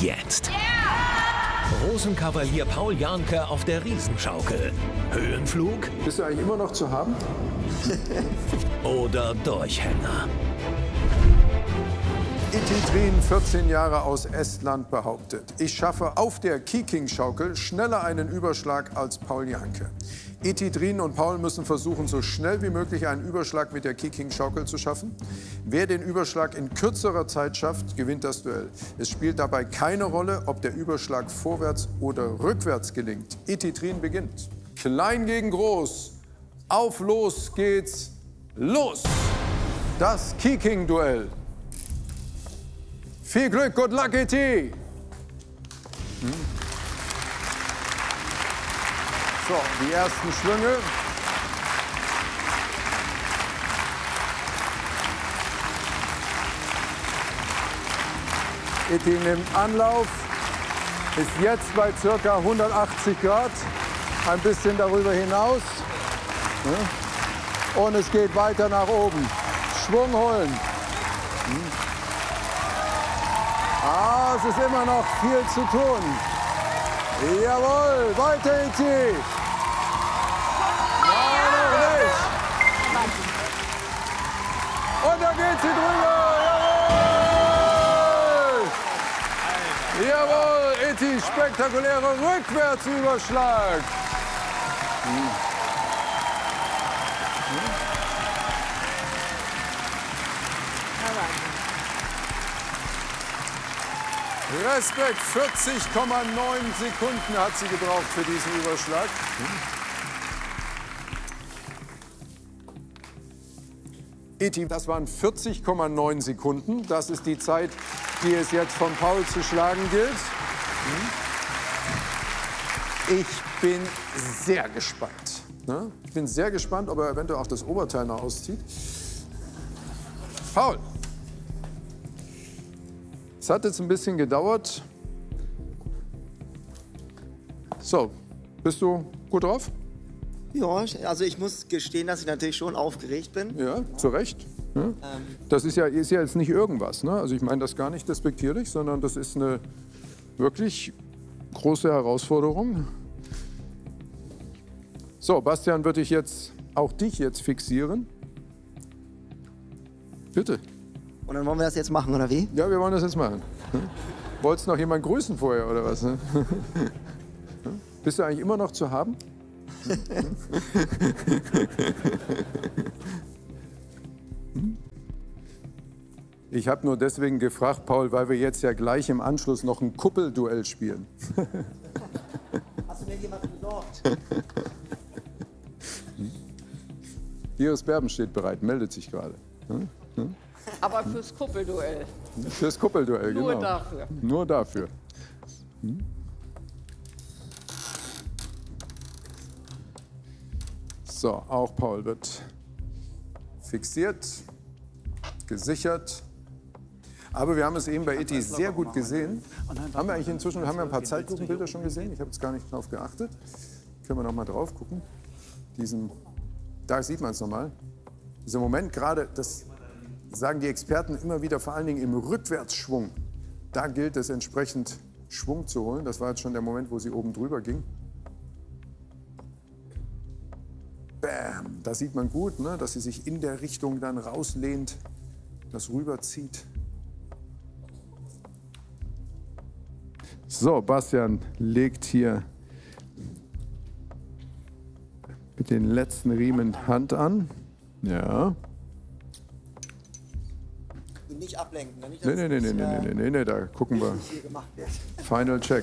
jetzt. Rosenkavalier Paul Janke auf der Riesenschaukel. Höhenflug Bist du eigentlich immer noch zu haben? oder Durchhänger? Ititrin, 14 Jahre aus Estland, behauptet, ich schaffe auf der Kiking-Schaukel schneller einen Überschlag als Paul Janke. Ititrin und Paul müssen versuchen, so schnell wie möglich einen Überschlag mit der Kiking-Schaukel zu schaffen. Wer den Überschlag in kürzerer Zeit schafft, gewinnt das Duell. Es spielt dabei keine Rolle, ob der Überschlag vorwärts oder rückwärts gelingt. Ititrin beginnt. Klein gegen groß. Auf los geht's. Los! Das Kiking-Duell. Viel Glück, good luck, Iti! So, die ersten Schwünge. Iti nimmt Anlauf, ist jetzt bei ca. 180 Grad, ein bisschen darüber hinaus. Und es geht weiter nach oben. Schwung holen. Ah, es ist immer noch viel zu tun. Jawohl, weiter, Iti. Nein, noch nicht. Und da geht sie drüber. Jawohl. Jawohl, Iti, spektakulärer Rückwärtsüberschlag. Respekt, 40,9 Sekunden hat sie gebraucht für diesen Überschlag. Iti, das waren 40,9 Sekunden. Das ist die Zeit, die es jetzt von Paul zu schlagen gilt. Ich bin sehr gespannt. Ich bin sehr gespannt, ob er eventuell auch das Oberteil noch auszieht. Paul. Es hat jetzt ein bisschen gedauert. So, bist du gut drauf? Ja, also ich muss gestehen, dass ich natürlich schon aufgeregt bin. Ja, zu Recht. Ja. Das ist ja jetzt nicht irgendwas. Ne? Also ich meine das gar nicht despektierlich, sondern das ist eine wirklich große Herausforderung. So, Bastian, würde ich jetzt auch dich jetzt fixieren. Bitte. Und dann wollen wir das jetzt machen, oder wie? Ja, wir wollen das jetzt machen. Wolltest du noch jemanden grüßen vorher, oder was? Bist du eigentlich immer noch zu haben? Ich habe nur deswegen gefragt, Paul, weil wir jetzt ja gleich im Anschluss noch ein Kuppelduell spielen. Hast du mir jemanden besorgt? Iris Berben steht bereit, meldet sich gerade. Aber fürs Kuppelduell. Fürs Kuppelduell, genau. Nur dafür. Nur dafür. So, auch Paul wird fixiert, gesichert. Aber wir haben es eben bei Iti sehr gut gesehen. Haben wir eigentlich inzwischen ein paar Zeitlupenbilder schon gesehen? Ich habe jetzt gar nicht drauf geachtet. Können wir noch mal drauf gucken. Da sieht man es nochmal. Dieser Moment gerade, das sagen die Experten immer wieder, vor allen Dingen im Rückwärtsschwung. Da gilt es entsprechend Schwung zu holen. Das war jetzt schon der Moment, wo sie oben drüber ging. Bam! Da sieht man gut, ne, dass sie sich in der Richtung dann rauslehnt, das rüberzieht. So, Bastian legt hier mit den letzten Riemen Hand an. Ja. Nicht ablenken. Nicht, Nee, da gucken wir. Final Check.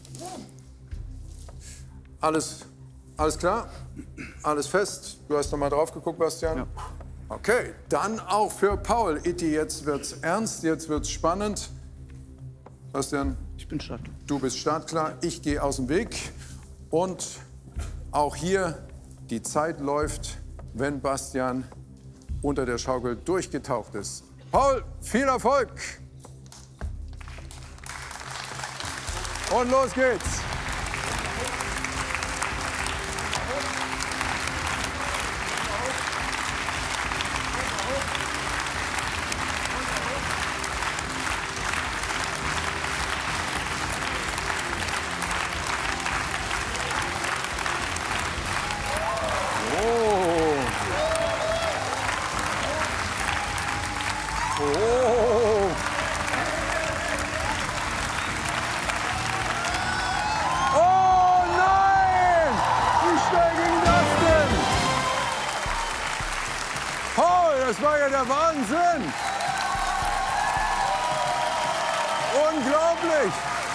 Alles klar? Alles fest? Du hast noch mal drauf geguckt, Bastian? Ja. Okay, dann auch für Paul. Iti, jetzt wird's ernst, jetzt wird's spannend. Bastian? Ich bin Start. Du bist startklar, ich gehe aus dem Weg. Und auch hier, die Zeit läuft, wenn Bastian unter der Schaukel durchgetaucht ist. Paul, viel Erfolg! Und los geht's! Unglaublich!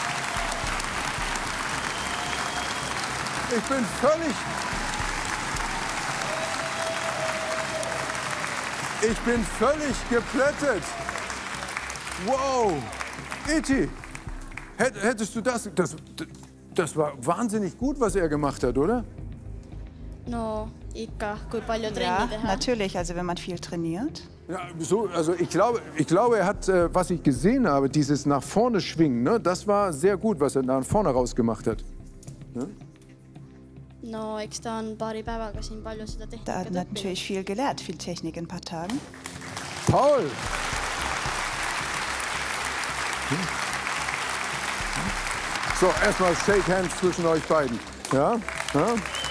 Ich bin völlig geplättet. Wow! Iti, hättest du das war wahnsinnig gut, was er gemacht hat, oder? No, ikka, kui palju Ja, trenni teha. natürlich, also wenn man viel trainiert. Ja, so, also ich glaube, er hat, was ich gesehen habe, dieses nach vorne schwingen, ne, das war sehr gut, was er nach vorne rausgemacht hat. Ne? No, eks ta on paari päevaga siin palju seda Da tehnikat hat er õppinud. natürlich viel gelernt, viel Technik in ein paar Tagen. Paul! So, erstmal Shake Hands zwischen euch beiden. Ja? Ja?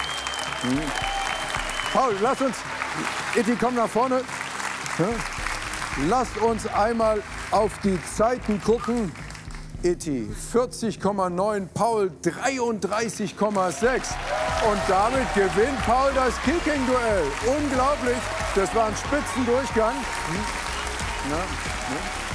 Paul, lass uns, Iti, komm nach vorne. Ja? Lasst uns einmal auf die Zeiten gucken. Iti 40,9, Paul 33,6. Und damit gewinnt Paul das Kicking-Duell. Unglaublich, das war ein Spitzendurchgang. Ja, ja.